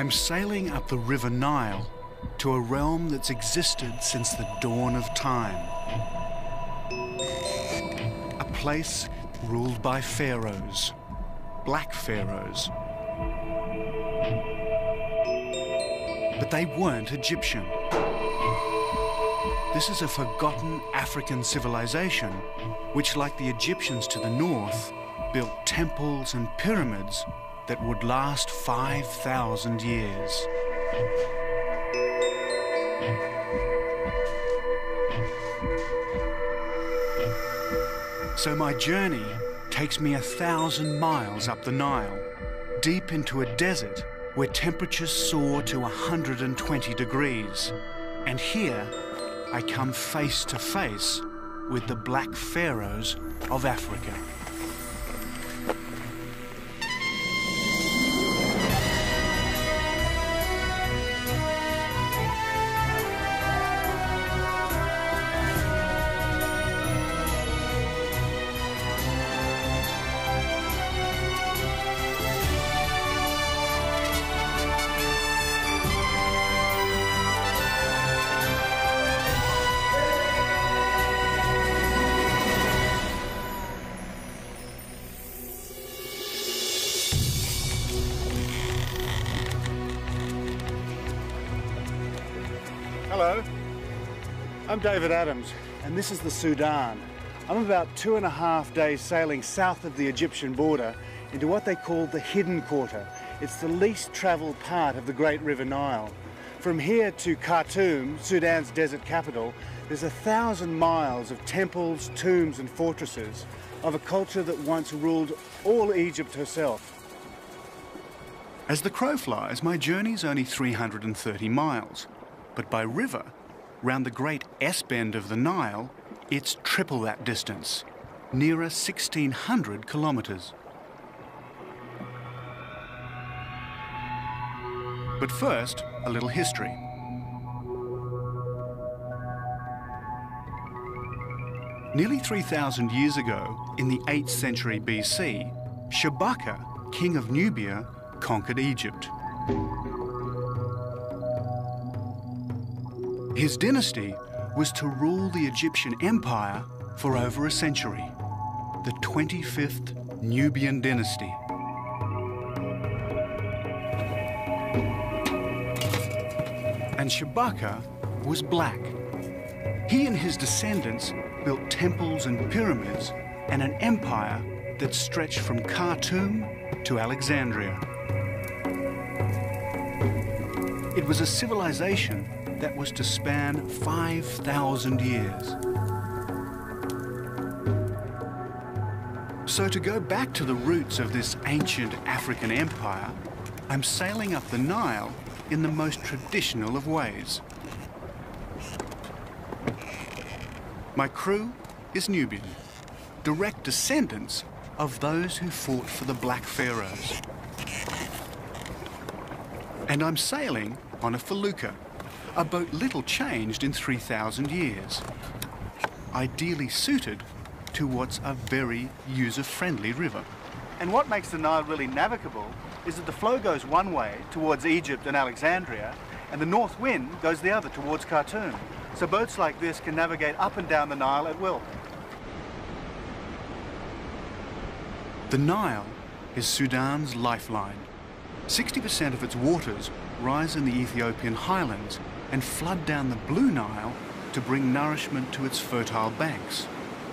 I'm sailing up the River Nile to a realm that's existed since the dawn of time. A place ruled by pharaohs, black pharaohs. But they weren't Egyptian. This is a forgotten African civilization which, like the Egyptians to the north, built temples and pyramids that would last 5,000 years. So my journey takes me 1,000 miles up the Nile, deep into a desert where temperatures soar to 120 degrees. And here I come face to face with the black pharaohs of Africa. Hello, I'm David Adams, and this is the Sudan. I'm about 2.5 days sailing south of the Egyptian border into what they call the Hidden Quarter. It's the least travelled part of the Great River Nile. From here to Khartoum, Sudan's desert capital, there's 1,000 miles of temples, tombs and fortresses of a culture that once ruled all Egypt herself. As the crow flies, my journey's only 330 miles. But by river, round the great S-bend of the Nile, it's triple that distance, nearer 1,600 kilometres. But first, a little history. Nearly 3,000 years ago, in the 8th century BC, Shabaka, king of Nubia, conquered Egypt. His dynasty was to rule the Egyptian Empire for over a century, the 25th Nubian dynasty. And Shabaka was black. He and his descendants built temples and pyramids and an empire that stretched from Khartoum to Alexandria. It was a civilization that was to span 5,000 years. So to go back to the roots of this ancient African empire, I'm sailing up the Nile in the most traditional of ways. My crew is Nubian, direct descendants of those who fought for the black pharaohs. And I'm sailing on a felucca, a boat little changed in 3,000 years, ideally suited to what's a very user-friendly river. And what makes the Nile really navigable is that the flow goes one way towards Egypt and Alexandria, and the north wind goes the other towards Khartoum. So boats like this can navigate up and down the Nile at will. The Nile is Sudan's lifeline. 60% of its waters rise in the Ethiopian highlands and flood down the Blue Nile to bring nourishment to its fertile banks.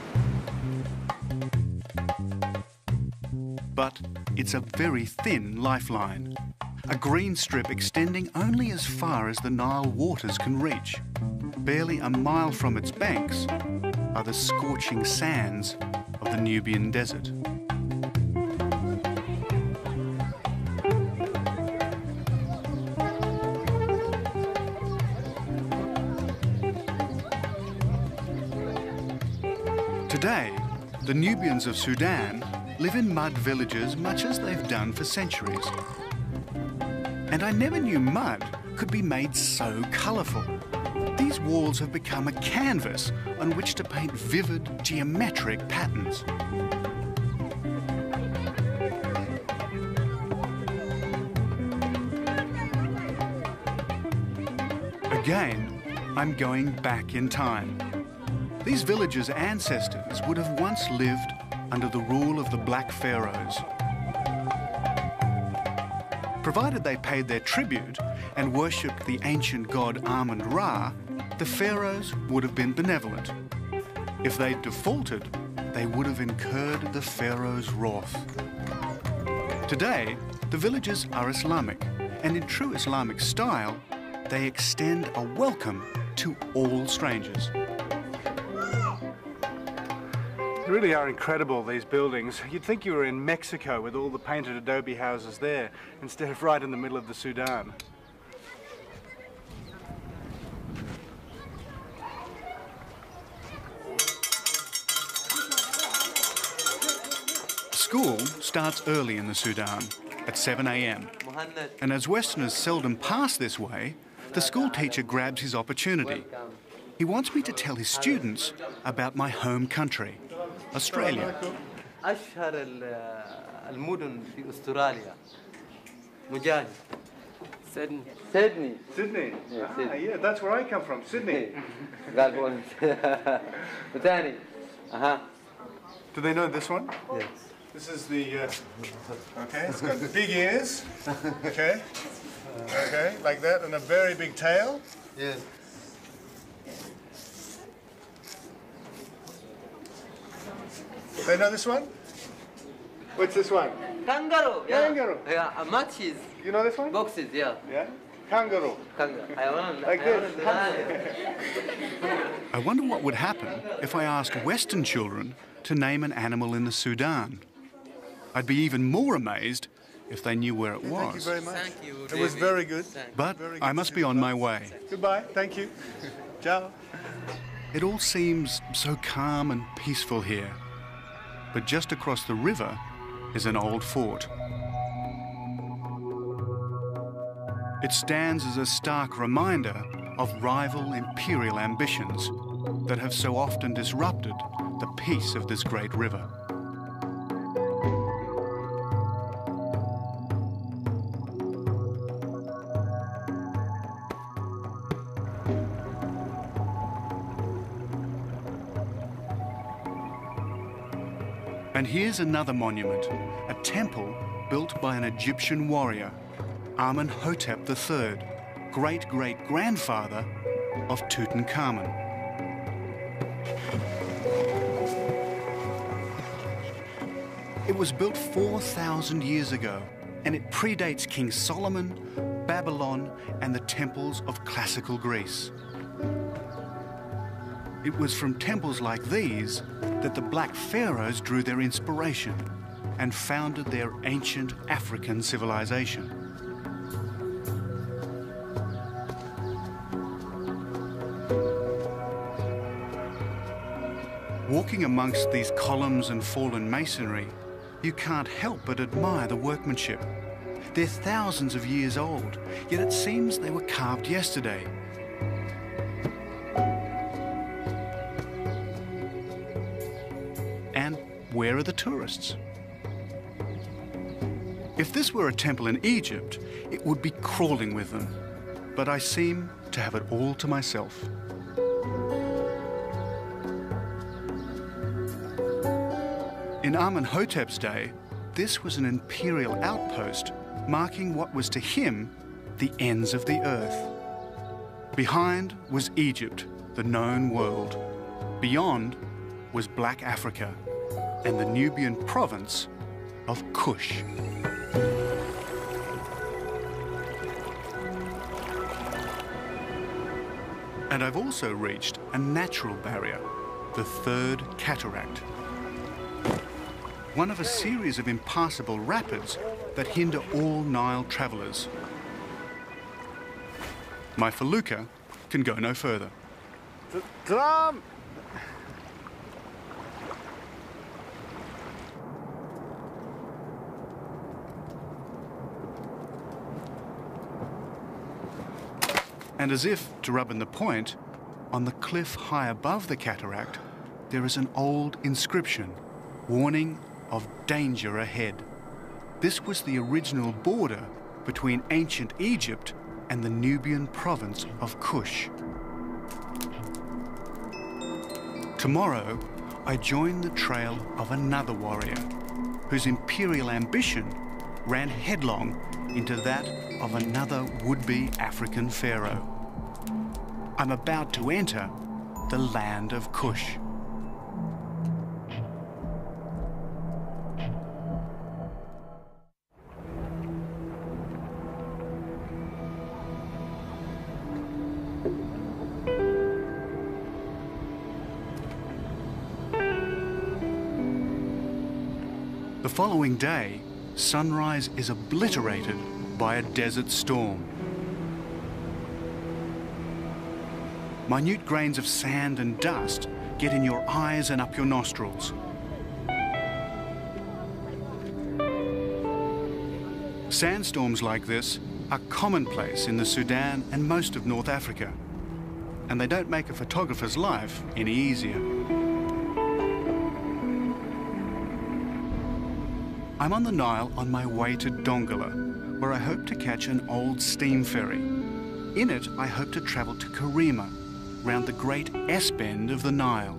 But it's a very thin lifeline, a green strip extending only as far as the Nile waters can reach. Barely a mile from its banks are the scorching sands of the Nubian desert. Today, the Nubians of Sudan live in mud villages much as they've done for centuries. And I never knew mud could be made so colourful. These walls have become a canvas on which to paint vivid, geometric patterns. Again, I'm going back in time. These villagers' ancestors would have once lived under the rule of the Black Pharaohs. Provided they paid their tribute and worshipped the ancient god Amun-Ra, the pharaohs would have been benevolent. If they'd defaulted, they would have incurred the pharaoh's wrath. Today, the villagers are Islamic, and in true Islamic style, they extend a welcome to all strangers. They really are incredible, these buildings. You'd think you were in Mexico with all the painted adobe houses there, instead of right in the middle of the Sudan. School starts early in the Sudan, at 7 a.m. And as Westerners seldom pass this way, the school teacher grabs his opportunity. He wants me to tell his students about my home country, Australia. أشهر المدن في أستراليا مجاهد سيدني Sydney? Yeah, that's where I come from, Sydney. قال بونس وثاني Do they know this one? Yes. This is the, okay, it's got big ears, okay, like that, and a very big tail. Yes. They know this one? What's this one? Kangaroo. Yeah. Kangaroo. Yeah, matches. You know this one? Boxes. Yeah. Yeah? Kangaroo. Kangaroo. Like this. I wonder what would happen if I asked Western children to name an animal in the Sudan. I'd be even more amazed if they knew where it was. Thank you very much. Thank you, It was very good. But Very I good must to be see on you. my way. Goodbye. Thank you. Ciao. It all seems so calm and peaceful here. But just across the river is an old fort. It stands as a stark reminder of rival imperial ambitions that have so often disrupted the peace of this great river. And here's another monument, a temple built by an Egyptian warrior, Amenhotep III, great-great-grandfather of Tutankhamun. It was built 4,000 years ago, and it predates King Solomon, Babylon, and the temples of classical Greece. It was from temples like these that the Black Pharaohs drew their inspiration and founded their ancient African civilization. Walking amongst these columns and fallen masonry, you can't help but admire the workmanship. They're thousands of years old, yet it seems they were carved yesterday. And where are the tourists? If this were a temple in Egypt, it would be crawling with them. But I seem to have it all to myself. In Amenhotep's day, this was an imperial outpost marking what was to him the ends of the earth. Behind was Egypt, the known world. Beyond was Black Africa and the Nubian province of Kush. And I've also reached a natural barrier, the Third Cataract. One of a series of impassable rapids that hinder all Nile travellers. My felucca can go no further. Salam! And as if to rub in the point, on the cliff high above the cataract, there is an old inscription warning of danger ahead. This was the original border between ancient Egypt and the Nubian province of Kush. Tomorrow, I join the trail of another warrior whose imperial ambition ran headlong into that of another would-be African pharaoh. I'm about to enter the land of Kush. The following day, sunrise is obliterated by a desert storm. Minute grains of sand and dust get in your eyes and up your nostrils. Sandstorms like this are commonplace in the Sudan and most of North Africa, and they don't make a photographer's life any easier. I'm on the Nile on my way to Dongola, where I hope to catch an old steam ferry. In it, I hope to travel to Karima, round the great S-bend of the Nile.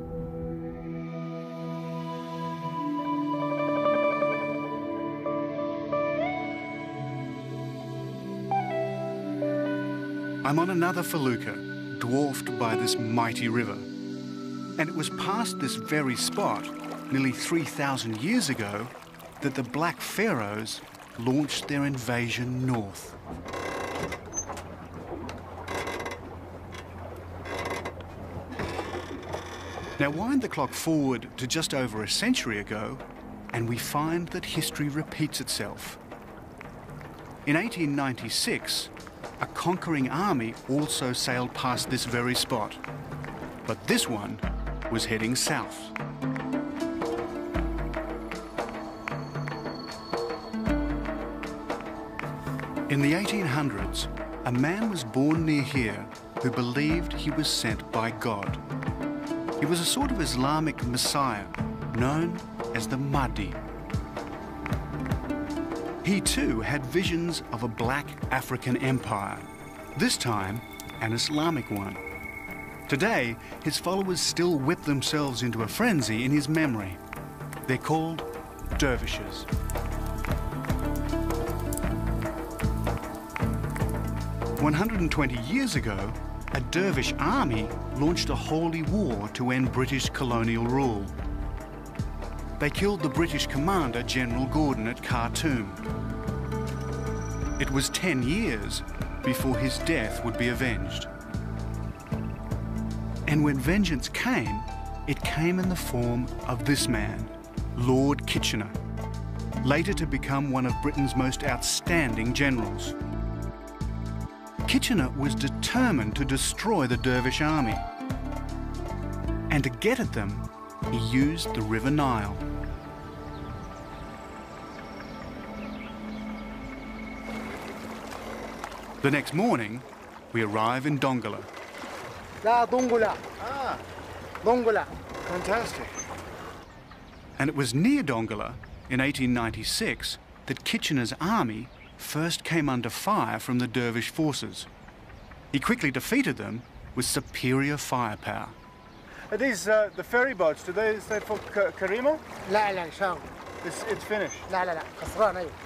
I'm on another felucca, dwarfed by this mighty river. And it was past this very spot, nearly 3,000 years ago, that the Black Pharaohs launched their invasion north. Now wind the clock forward to just over a century ago, and we find that history repeats itself. In 1896, a conquering army also sailed past this very spot, but this one was heading south. In the 1800s, a man was born near here who believed he was sent by God. He was a sort of Islamic messiah known as the Mahdi. He too had visions of a black African empire, this time an Islamic one. Today, his followers still whip themselves into a frenzy in his memory. They're called dervishes. "120 years ago, a dervish army launched a holy war to end British colonial rule. They killed the British commander, General Gordon, at Khartoum. It was 10 years before his death would be avenged. And when vengeance came, it came in the form of this man, Lord Kitchener, later to become one of Britain's most outstanding generals. Kitchener was determined to destroy the dervish army. And to get at them, he used the River Nile. The next morning, we arrive in Dongola. Dongola. Ah, Dongola. Fantastic. And it was near Dongola, in 1896, that Kitchener's army first came under fire from the dervish forces. He quickly defeated them with superior firepower. Are these the ferry boats? Is that for Karima? لا لا شام. It's finished. لا لا لا خسران أيوة.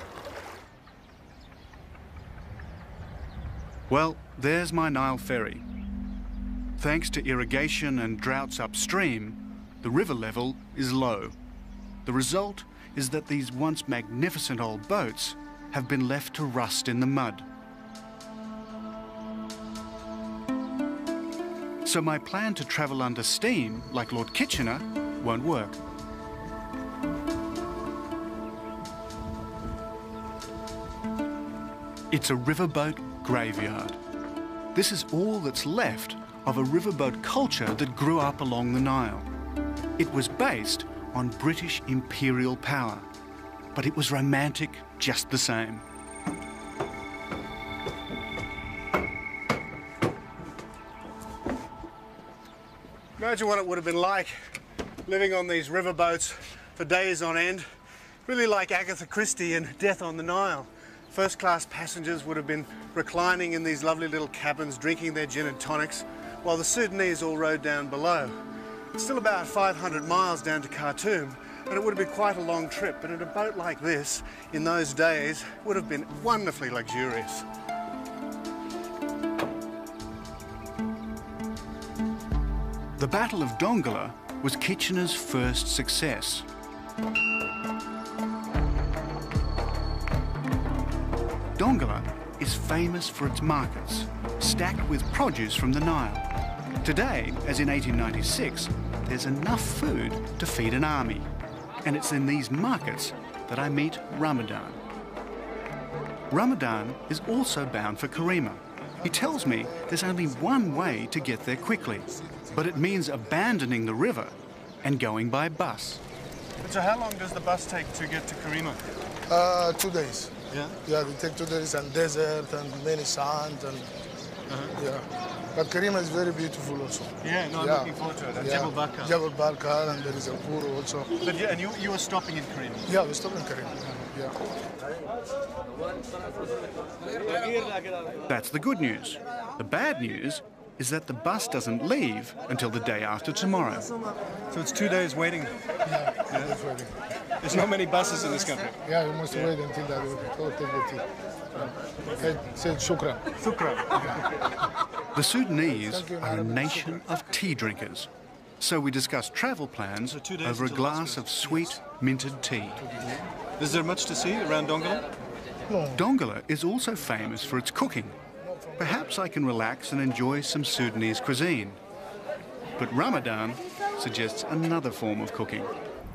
Well, there's my Nile ferry. Thanks to irrigation and droughts upstream, the river level is low. The result is that these once magnificent old boats have been left to rust in the mud. So my plan to travel under steam, like Lord Kitchener, won't work. It's a riverboat graveyard. This is all that's left of a riverboat culture that grew up along the Nile. It was based on British imperial power, but it was romantic just the same. Imagine what it would have been like living on these riverboats for days on end. Really like Agatha Christie in Death on the Nile. First-class passengers would have been reclining in these lovely little cabins, drinking their gin and tonics, while the Sudanese all rode down below. It's still about 500 miles down to Khartoum, and it would have been quite a long trip, but in a boat like this, in those days, would have been wonderfully luxurious. The Battle of Dongola was Kitchener's first success. Dongola is famous for its markets, stacked with produce from the Nile. Today, as in 1896, there's enough food to feed an army. And it's in these markets that I meet Ramadan. Ramadan is also bound for Karima. He tells me there's only one way to get there quickly, but it means abandoning the river and going by bus. So how long does the bus take to get to Karima? 2 days. Yeah? Yeah, they take 2 days and desert and many sand and yeah. But Karima is very beautiful also. Yeah, no, I'm looking forward to it. And Jebel Barkar. Jebel Barkar, and there is a Kuru also. But yeah, and you were stopping in Karima? Yeah, we stopped in Karima. Yeah. That's the good news. The bad news is that the bus doesn't leave until the day after tomorrow. So it's 2 days waiting. Yeah, that's waiting. There's not many buses in this country. Yeah, you must wait until that. Go take the tea. Say shukran. The Sudanese are a nation of tea drinkers. So we discuss travel plans 2 days over a until glass Damascus. of sweet minted tea. Is there much to see around Dongola? No. Dongola is also famous for its cooking. Perhaps I can relax and enjoy some Sudanese cuisine. But Ramadan suggests another form of cooking.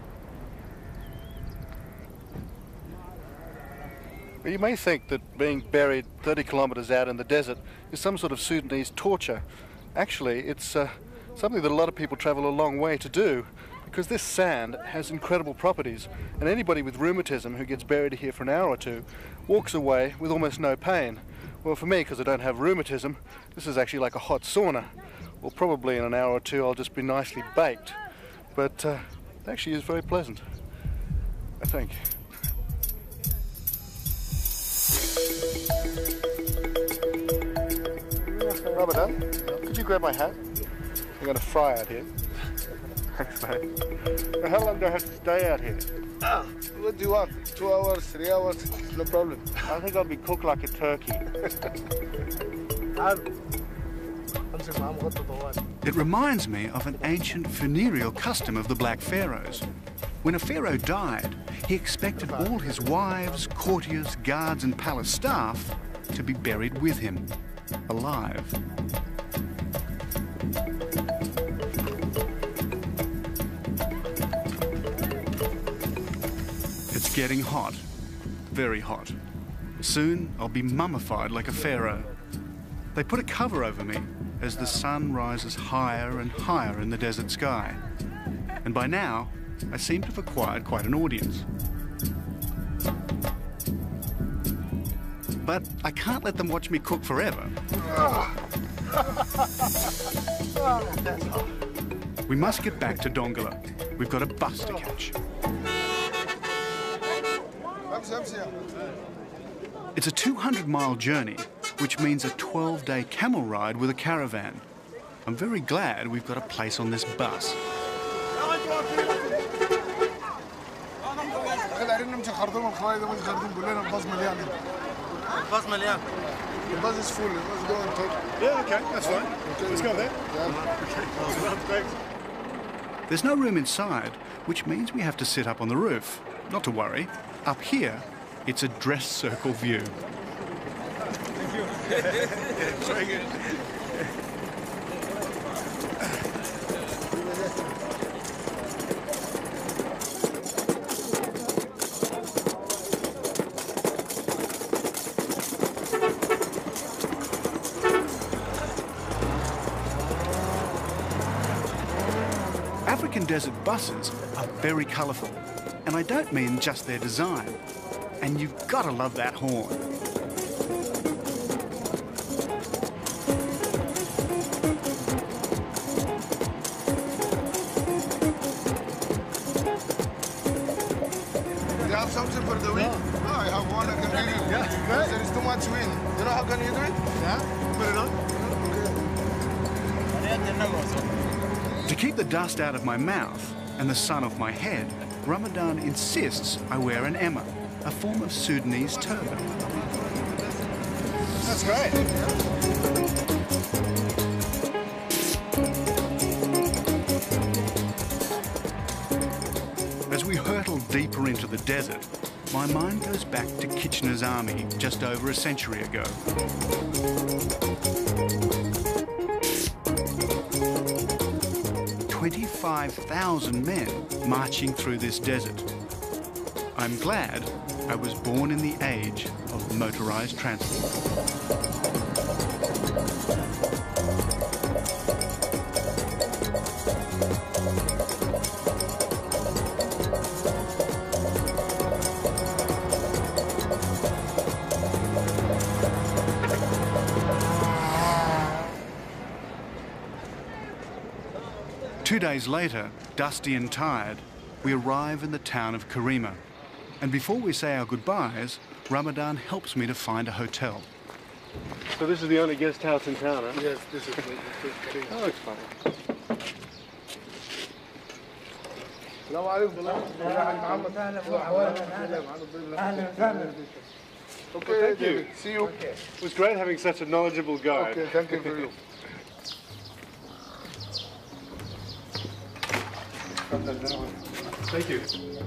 You may think that being buried 30 kilometres out in the desert is some sort of Sudanese torture. Actually, it's something that a lot of people travel a long way to do, because this sand has incredible properties, and anybody with rheumatism who gets buried here for an hour or two walks away with almost no pain. Well, for me, because I don't have rheumatism, this is actually like a hot sauna. Well, probably in an hour or two I'll just be nicely baked. But it actually is very pleasant, I think. Ramadan, could you grab my hat? I'm going to fry out here. Thanks, mate. So how long do I have to stay out here? What do you want? 2 hours, 3 hours? No problem. I think I'll be cooked like a turkey. It reminds me of an ancient funereal custom of the Black Pharaohs. When a pharaoh died, he expected all his wives, courtiers, guards and palace staff to be buried with him, alive. It's getting hot, very hot. Soon I'll be mummified like a pharaoh. They put a cover over me as the sun rises higher and higher in the desert sky. And by now, I seem to have acquired quite an audience. But I can't let them watch me cook forever. We must get back to Dongola. We've got a bus to catch. It's a 200-mile journey, which means a 12-day camel ride with a caravan. I'm very glad we've got a place on this bus. The bus is full. Let's go and talk. Yeah, okay, that's fine. Okay, let's go there. Thanks. There's no room inside, which means we have to sit up on the roof. Not to worry, up here, it's a dress circle view. Thank you. Very good. African desert buses are very colourful, and I don't mean just their design. And you've got to love that horn. have something for the wind? No, I have one I can give you. Yeah, great. There is too much wind. You know how can you do it? Yeah, put it on. To keep the dust out of my mouth and the sun off my head, Ramadan insists I wear an emma, a form of Sudanese turban. That's great. As we hurtle deeper into the desert, my mind goes back to Kitchener's army just over a century ago. "25,000 men marching through this desert. I'm glad I was born in the age of motorized transport." Two days later, dusty and tired, we arrive in the town of Karima. And before we say our goodbyes, Ramadan helps me to find a hotel. So this is the only guest house in town, huh? Yes, this is the thing. That looks fine. Okay, Thank you. David. See you. It was great having such a knowledgeable guide. Okay, thank you for you. Thank you.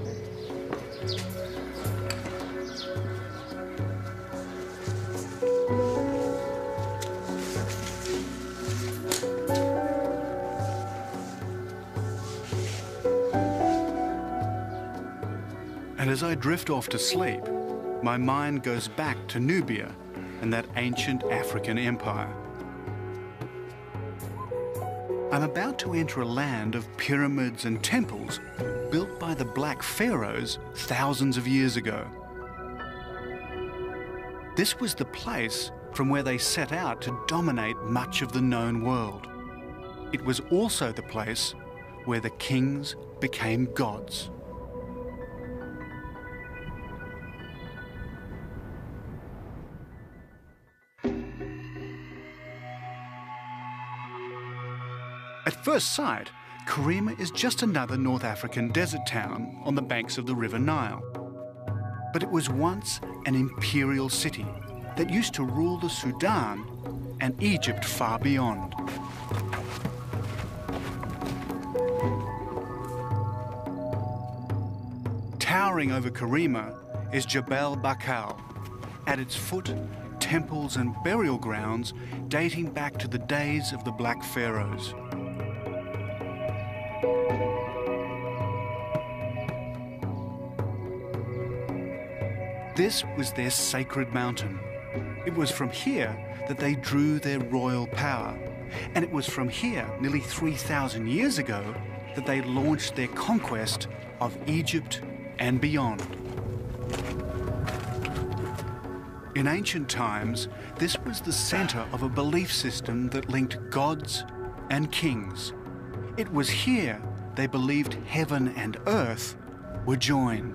And as I drift off to sleep, my mind goes back to Nubia and that ancient African empire. I'm about to enter a land of pyramids and temples built by the Black Pharaohs thousands of years ago. This was the place from where they set out to dominate much of the known world. It was also the place where the kings became gods. At first sight, Karima is just another North African desert town on the banks of the River Nile. But it was once an imperial city that used to rule the Sudan and Egypt far beyond. Towering over Karima is Jebel Bakal. At its foot, temples and burial grounds dating back to the days of the Black Pharaohs. This was their sacred mountain. It was from here that they drew their royal power. And it was from here, nearly 3,000 years ago, that they launched their conquest of Egypt and beyond. In ancient times, this was the center of a belief system that linked gods and kings. It was here they believed heaven and earth were joined.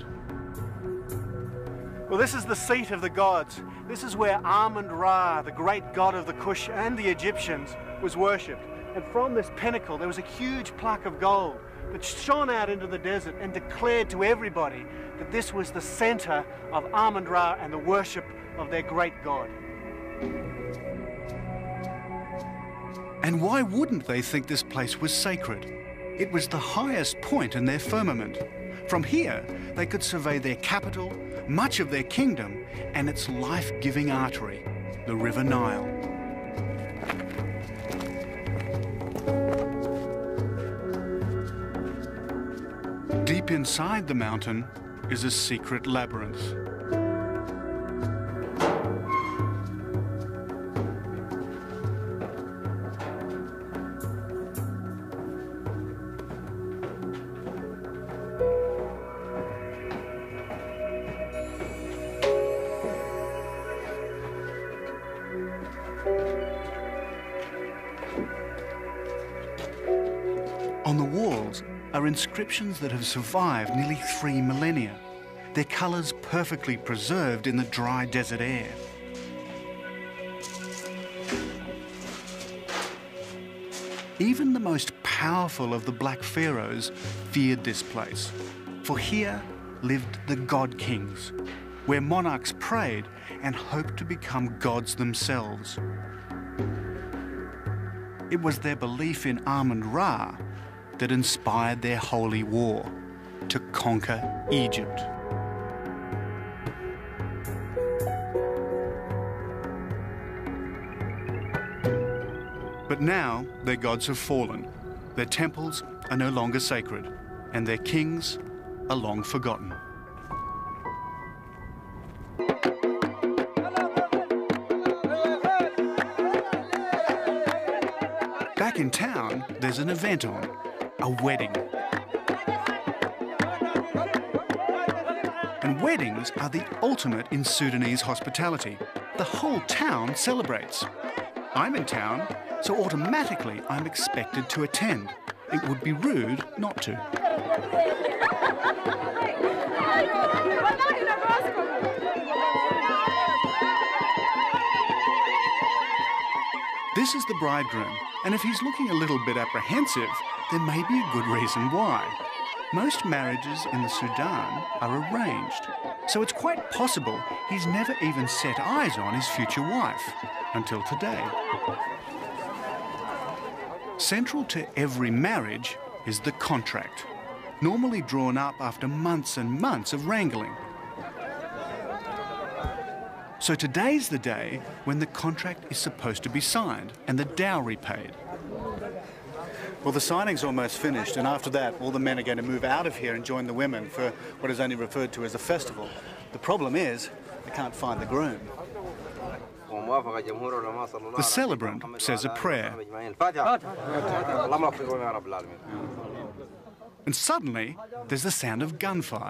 Well, this is the seat of the gods. This is where Amun-Ra, the great god of the Kush and the Egyptians, was worshipped. And from this pinnacle, there was a huge plaque of gold that shone out into the desert and declared to everybody that this was the center of Amun-Ra and the worship of their great god. And why wouldn't they think this place was sacred? It was the highest point in their firmament. From here, they could survey their capital, much of their kingdom, and its life-giving artery, the River Nile. Deep inside the mountain is a secret labyrinth. On the walls are inscriptions that have survived nearly 3 millennia. their colours perfectly preserved in the dry desert air. Even the most powerful of the black pharaohs feared this place, for here lived the god kings, where monarchs prayed and hoped to become gods themselves. It was their belief in Amun-Ra that inspired their holy war to conquer Egypt. But now their gods have fallen, their temples are no longer sacred, and their kings are long forgotten. Back in town, there's an event on, a wedding. And weddings are the ultimate in Sudanese hospitality. The whole town celebrates. I'm in town, so automatically I'm expected to attend. It would be rude not to. This is the bridegroom, and if he's looking a little bit apprehensive, there may be a good reason why. Most marriages in the Sudan are arranged, so it's quite possible he's never even set eyes on his future wife until today. Central to every marriage is the contract, normally drawn up after months and months of wrangling. So today's the day when the contract is supposed to be signed and the dowry paid. Well, the signing's almost finished, and after that, all the men are going to move out of here and join the women for what is only referred to as a festival. The problem is, they can't find the groom. The celebrant says a prayer. And suddenly, there's the sound of gunfire.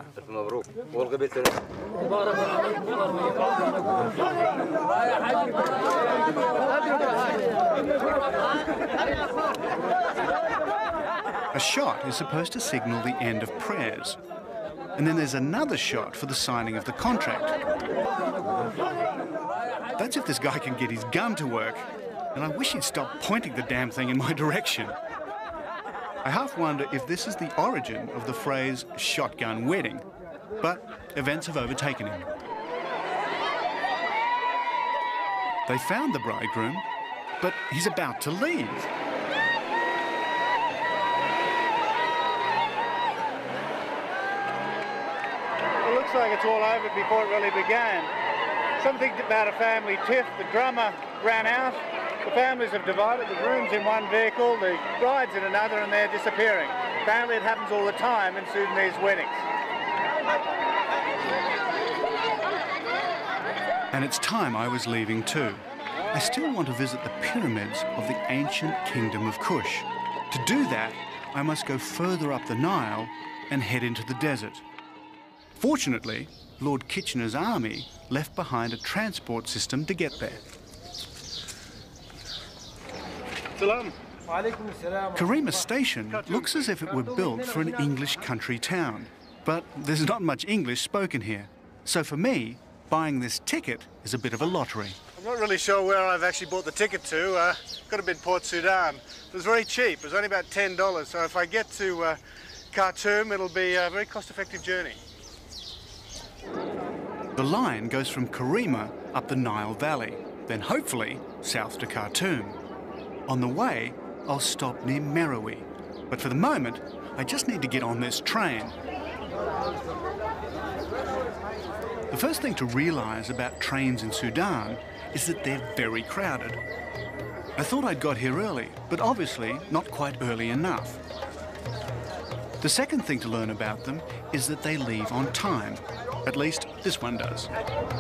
A shot is supposed to signal the end of prayers. And then there's another shot for the signing of the contract. That's if this guy can get his gun to work. And I wish he'd stop pointing the damn thing in my direction. I half wonder if this is the origin of the phrase shotgun wedding, but events have overtaken him. They found the bridegroom, but he's about to leave. It looks like it's all over before it really began. Something about a family tiff, the drummer ran out. The families have divided, the groom's in one vehicle, the bride's in another, and they're disappearing. Apparently it happens all the time in Sudanese weddings. And it's time I was leaving too. I still want to visit the pyramids of the ancient kingdom of Kush. To do that, I must go further up the Nile and head into the desert. Fortunately, Lord Kitchener's army left behind a transport system to get there. Salam. Karima Station looks as if it were built for an English country town, but there's not much English spoken here. So for me, buying this ticket is a bit of a lottery. I'm not really sure where I've actually bought the ticket to. Got to be in Port Sudan. It was very cheap. It was only about $10. So if I get to Khartoum, it'll be a very cost-effective journey. The line goes from Karima up the Nile Valley, then hopefully south to Khartoum. On the way, I'll stop near Merowe. But for the moment, I just need to get on this train. The first thing to realise about trains in Sudan is that they're very crowded. I thought I'd got here early, but obviously not quite early enough. The second thing to learn about them is that they leave on time. At least this one does.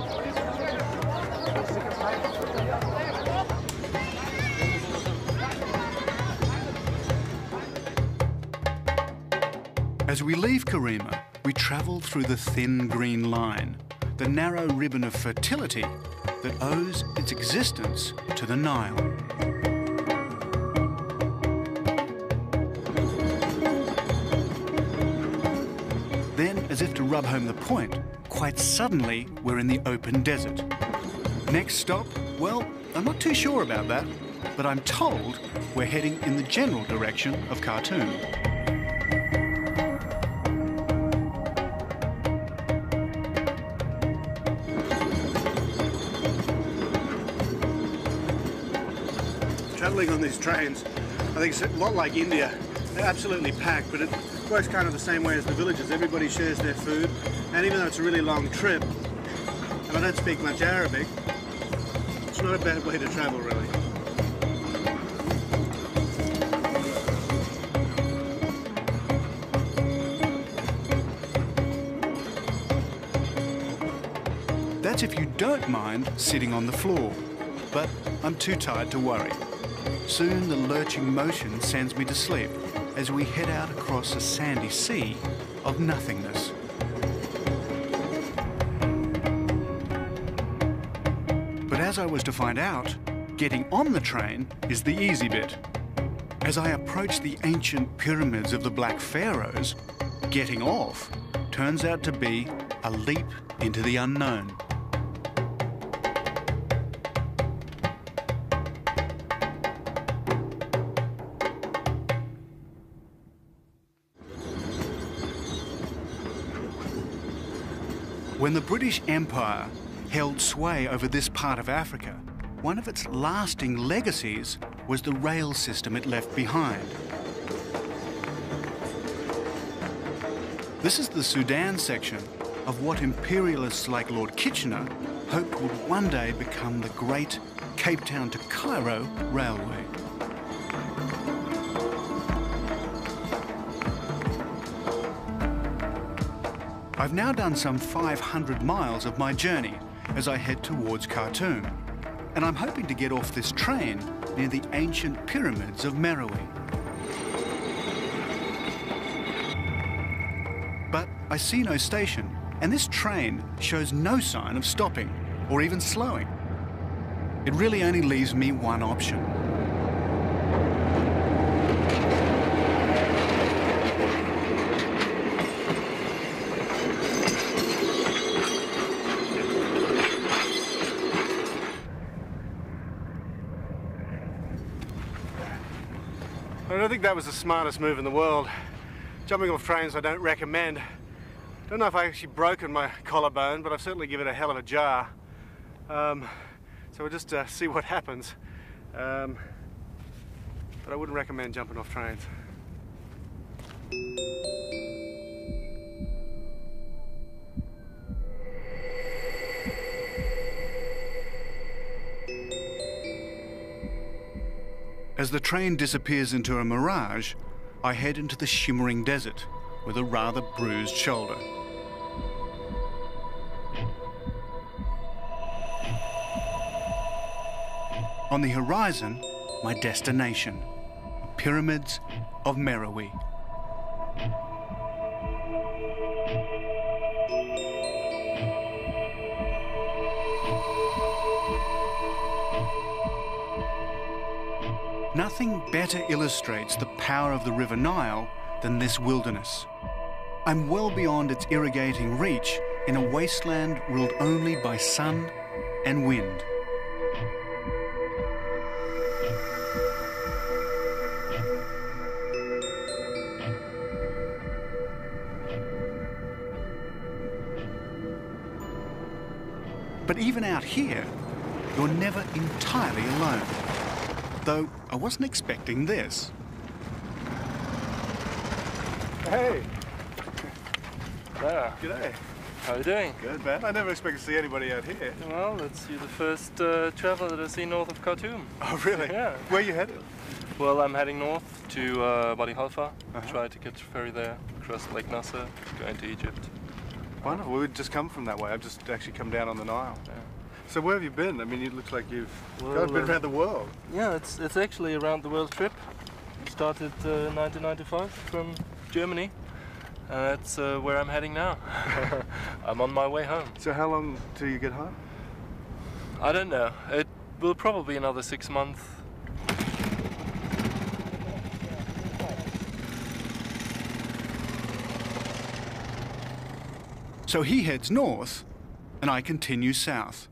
As we leave Karima, we travel through the thin green line, the narrow ribbon of fertility that owes its existence to the Nile. Then, as if to rub home the point, quite suddenly we're in the open desert. Next stop? Well, I'm not too sure about that, but I'm told we're heading in the general direction of Khartoum. Travelling on these trains, I think it's a lot like India. They're absolutely packed, but it works kind of the same way as the villages. Everybody shares their food, and even though it's a really long trip, and I don't speak much Arabic, it's not a bad way to travel, really. That's if you don't mind sitting on the floor, but I'm too tired to worry. Soon the lurching motion sends me to sleep as we head out across a sandy sea of nothingness. But as I was to find out, getting on the train is the easy bit. As I approach the ancient pyramids of the Black Pharaohs, getting off turns out to be a leap into the unknown. When the British Empire held sway over this part of Africa, one of its lasting legacies was the rail system it left behind. This is the Sudan section of what imperialists like Lord Kitchener hoped would one day become the great Cape Town to Cairo railway. I've now done some 500 miles of my journey as I head towards Khartoum, and I'm hoping to get off this train near the ancient pyramids of Meroe. But I see no station, and this train shows no sign of stopping or even slowing. It really only leaves me one option. I don't think that was the smartest move in the world. Jumping off trains I don't recommend. Don't know if I actually broken my collarbone, but I've certainly given it a hell of a jar. So we'll just see what happens. But I wouldn't recommend jumping off trains. As the train disappears into a mirage, I head into the shimmering desert with a rather bruised shoulder. On the horizon, my destination, Pyramids of Meroe. Nothing better illustrates the power of the River Nile than this wilderness. I'm well beyond its irrigating reach in a wasteland ruled only by sun and wind. But even out here, you're never entirely alone. Though I wasn't expecting this. Hey! There. G'day. How are you doing? Good, man. I never expect to see anybody out here. Well, you're the first traveller that I've seen north of Khartoum. Oh, really? Yeah. Where are you headed? Well, I'm heading north to Wadi Halfa. Try to catch a ferry there, cross Lake Nasser, go into Egypt. Wonderful. We would just come from that way. I've just actually come down on the Nile. Yeah. So where have you been? I mean, it looks like you've Well, been around the world. Yeah, it's actually a round the world trip. Started 1995 from Germany. And that's where I'm heading now. I'm on my way home. So how long till you get home? I don't know. It will probably be another 6 months. So he heads north, and I continue south.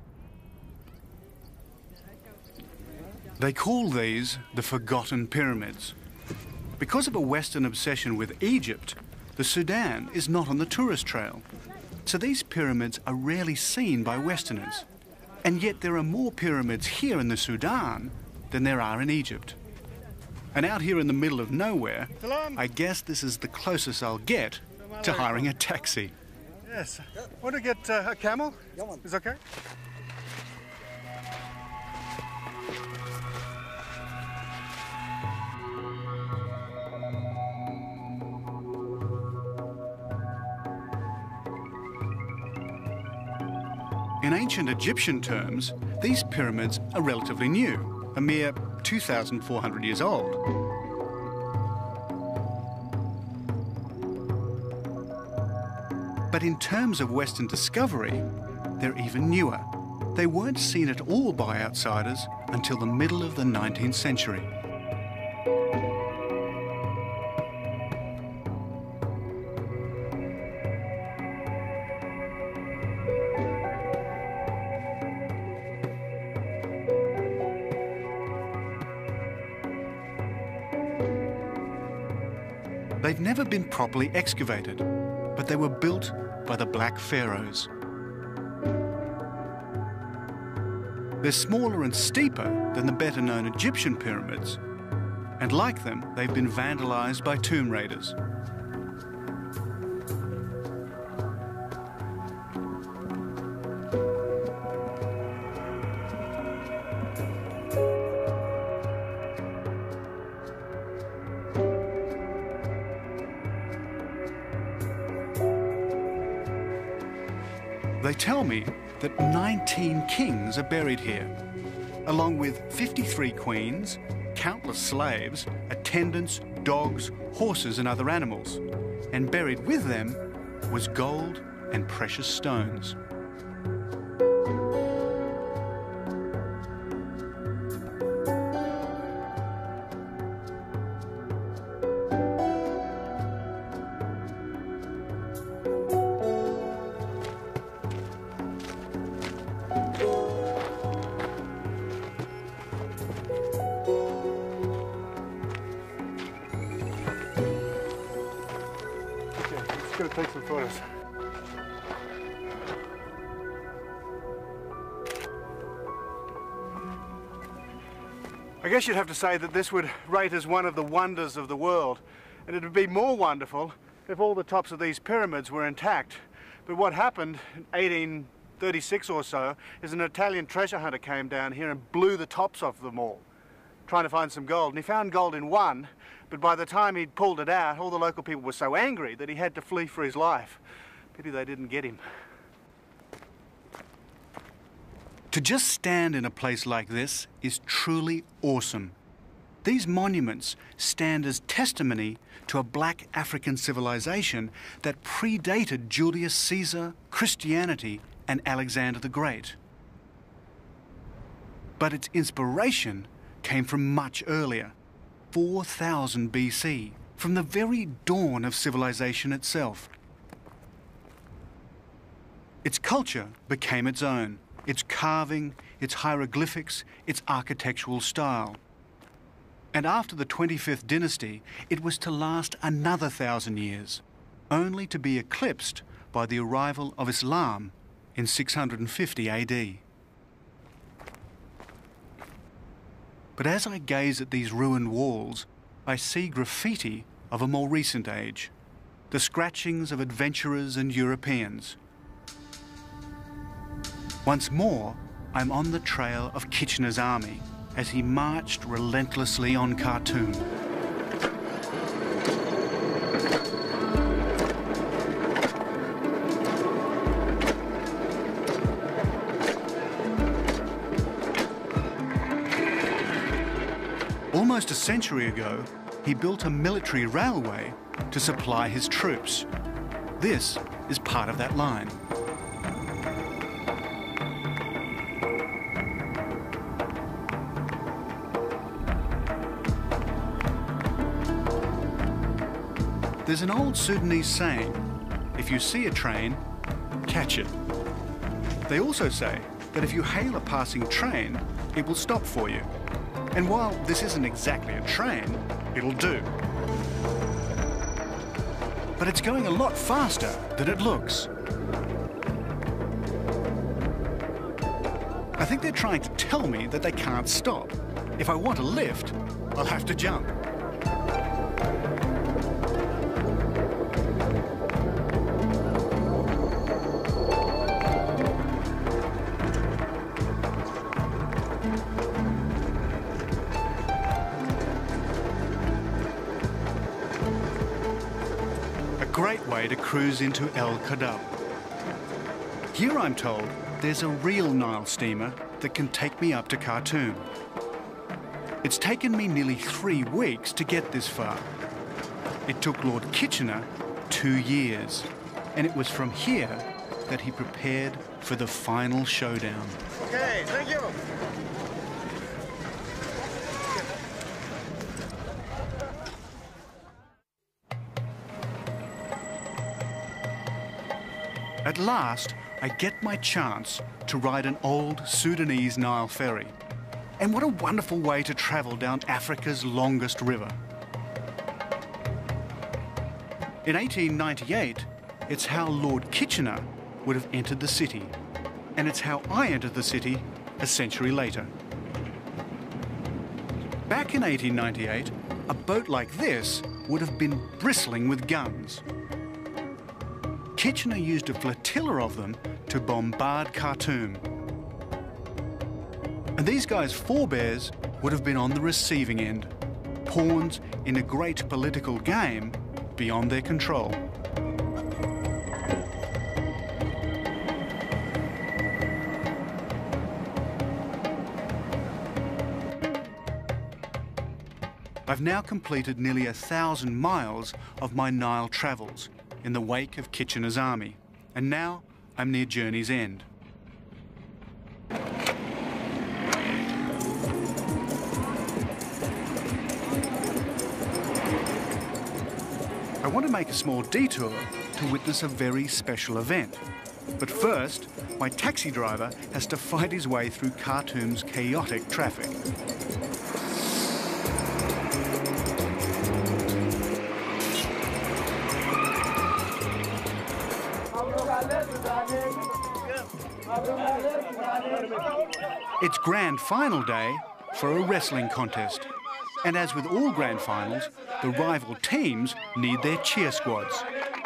They call these the Forgotten Pyramids. Because of a Western obsession with Egypt, the Sudan is not on the tourist trail. So these pyramids are rarely seen by Westerners. And yet there are more pyramids here in the Sudan than there are in Egypt. And out here in the middle of nowhere, I guess this is the closest I'll get to hiring a taxi. Yes. Want to get a camel? Is okay? In ancient Egyptian terms, these pyramids are relatively new, a mere 2,400 years old. But in terms of Western discovery, they're even newer. They weren't seen at all by outsiders until the middle of the 19th century. They've never been properly excavated, but they were built by the Black Pharaohs. They're smaller and steeper than the better-known Egyptian pyramids, and like them, they've been vandalized by tomb raiders. They tell me that 19 kings are buried here, along with 53 queens, countless slaves, attendants, dogs, horses and other animals. And buried with them was gold and precious stones. Let's go take some photos. I guess you'd have to say that this would rate as one of the wonders of the world, and it would be more wonderful if all the tops of these pyramids were intact. But what happened in 1836 or so is an Italian treasure hunter came down here and blew the tops off them all, trying to find some gold. And he found gold in one, but by the time he'd pulled it out, all the local people were so angry that he had to flee for his life. Pity they didn't get him. To just stand in a place like this is truly awesome. These monuments stand as testimony to a black African civilization that predated Julius Caesar, Christianity, and Alexander the Great. But its inspiration came from much earlier, 4000 BC, from the very dawn of civilization itself. Its culture became its own, its carving, its hieroglyphics, its architectural style. And after the 25th dynasty, it was to last another 1,000 years, only to be eclipsed by the arrival of Islam in 650 AD. But as I gaze at these ruined walls, I see graffiti of a more recent age, the scratchings of adventurers and Europeans. Once more, I'm on the trail of Kitchener's army as he marched relentlessly on Khartoum. Almost a century ago, he built a military railway to supply his troops. This is part of that line. There's an old Sudanese saying, if you see a train, catch it. They also say that if you hail a passing train, it will stop for you. And while this isn't exactly a train, it'll do. But it's going a lot faster than it looks. I think they're trying to tell me that they can't stop. If I want a lift, I'll have to jump. A great way to cruise into El Khaddab. Here I'm told there's a real Nile steamer that can take me up to Khartoum. It's taken me nearly 3 weeks to get this far. It took Lord Kitchener 2 years, and it was from here that he prepared for the final showdown. Okay, thank you. At last, I get my chance to ride an old Sudanese Nile ferry. And what a wonderful way to travel down Africa's longest river. In 1898, it's how Lord Kitchener would have entered the city. And it's how I entered the city a century later. Back in 1898, a boat like this would have been bristling with guns. Kitchener used a flotilla of them to bombard Khartoum. And these guys' forebears would have been on the receiving end, pawns in a great political game beyond their control. I've now completed nearly 1,000 miles of my Nile travels in the wake of Kitchener's army, and now I'm near journey's end. I want to make a small detour to witness a very special event. But first, my taxi driver has to fight his way through Khartoum's chaotic traffic. It's grand final day for a wrestling contest. And as with all grand finals, the rival teams need their cheer squads.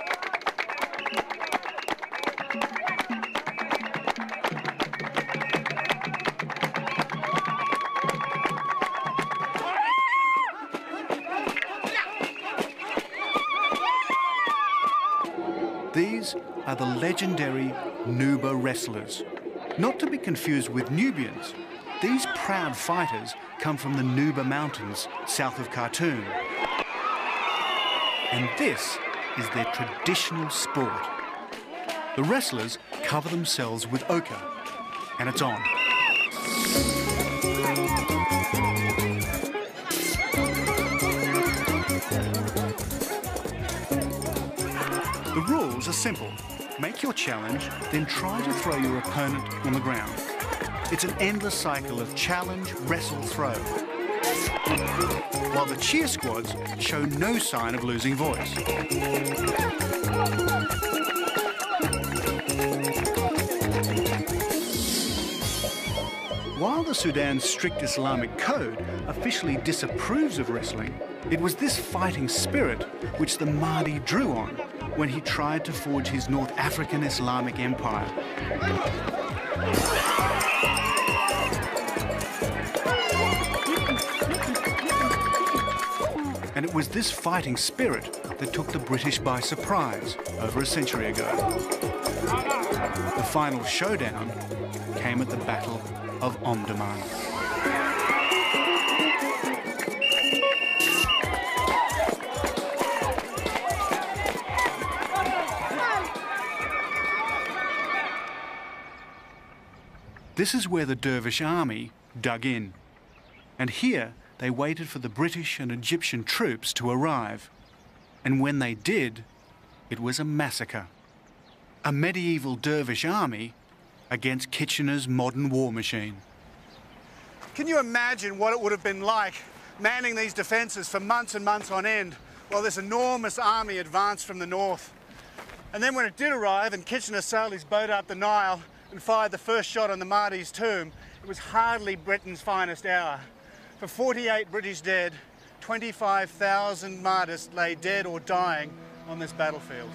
These are the legendary Nuba wrestlers. Not to be confused with Nubians. These proud fighters come from the Nuba Mountains, south of Khartoum. And this is their traditional sport. The wrestlers cover themselves with ochre, and it's on. The rules are simple. Make your challenge, then try to throw your opponent on the ground. It's an endless cycle of challenge, wrestle, throw. While the cheer squads show no sign of losing voice. While the Sudan's strict Islamic code officially disapproves of wrestling, it was this fighting spirit which the Mahdi drew on when he tried to forge his North African Islamic empire. And it was this fighting spirit that took the British by surprise over a century ago. The final showdown came at the Battle of Omdurman. This is where the Dervish army dug in. And here they waited for the British and Egyptian troops to arrive. And when they did, it was a massacre. A medieval dervish army against Kitchener's modern war machine. Can you imagine what it would have been like manning these defences for months and months on end while this enormous army advanced from the north? And then when it did arrive and Kitchener sailed his boat up the Nile and fired the first shot on the Mahdi's tomb, it was hardly Britain's finest hour. For 48 British dead, 25,000 Mahdists lay dead or dying on this battlefield.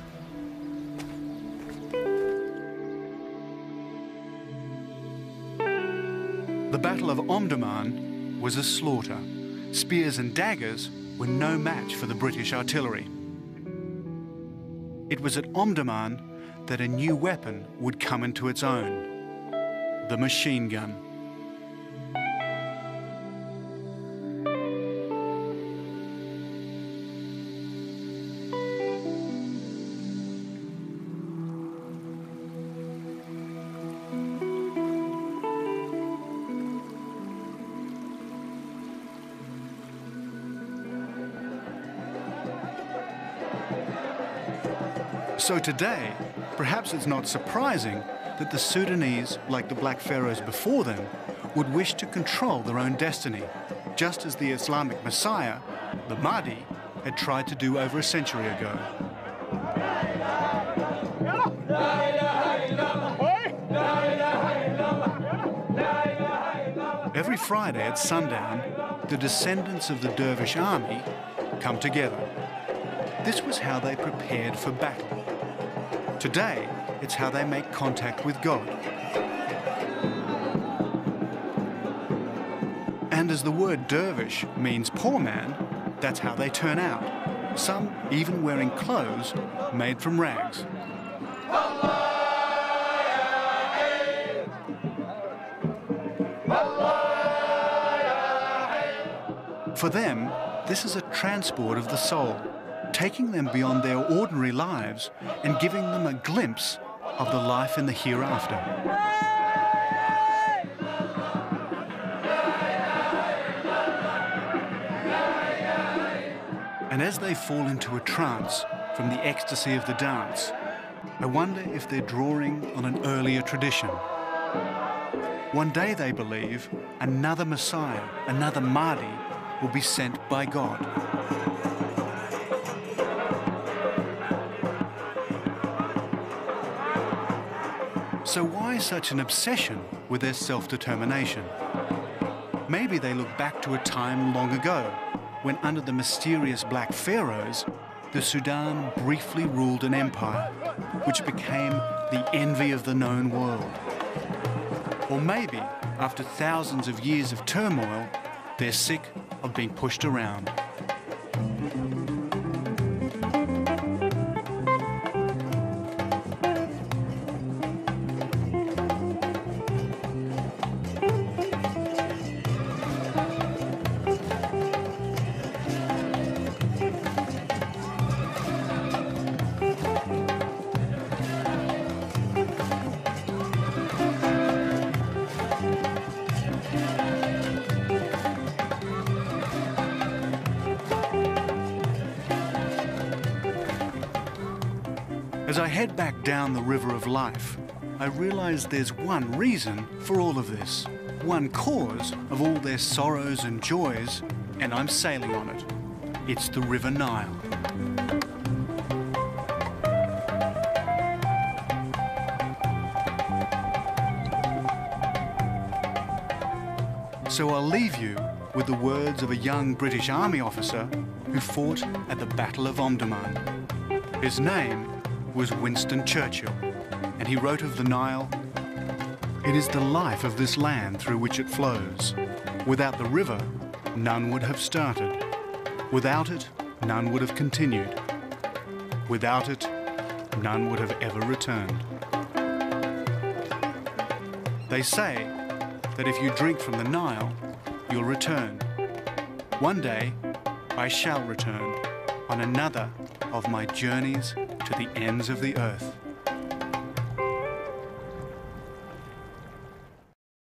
The Battle of Omdurman was a slaughter. Spears and daggers were no match for the British artillery. It was at Omdurman that a new weapon would come into its own: the machine gun. So today, perhaps it's not surprising that the Sudanese, like the Black Pharaohs before them, would wish to control their own destiny, just as the Islamic Messiah, the Mahdi, had tried to do over a century ago. Every Friday at sundown, the descendants of the Dervish army come together. This was how they prepared for battle. Today, it's how they make contact with God. And as the word dervish means poor man, that's how they turn out. Some even wearing clothes made from rags. For them, this is a transport of the soul, taking them beyond their ordinary lives and giving them a glimpse of the life in the hereafter. And as they fall into a trance from the ecstasy of the dance, I wonder if they're drawing on an earlier tradition. One day, they believe, another Messiah, another Mahdi, will be sent by God. So why such an obsession with their self-determination? Maybe they look back to a time long ago when, under the mysterious Black Pharaohs, the Sudan briefly ruled an empire which became the envy of the known world. Or maybe, after thousands of years of turmoil, they're sick of being pushed around. As I head back down the river of life, I realize there's one reason for all of this, one cause of all their sorrows and joys, and I'm sailing on it. It's the River Nile. So I'll leave you with the words of a young British Army officer who fought at the Battle of Omdurman. His name was Winston Churchill, and he wrote of the Nile, "It is the life of this land through which it flows. Without the river, none would have started. Without it, none would have continued. Without it, none would have ever returned." They say that if you drink from the Nile, you'll return. One day, I shall return on another of my journeys to the ends of the earth.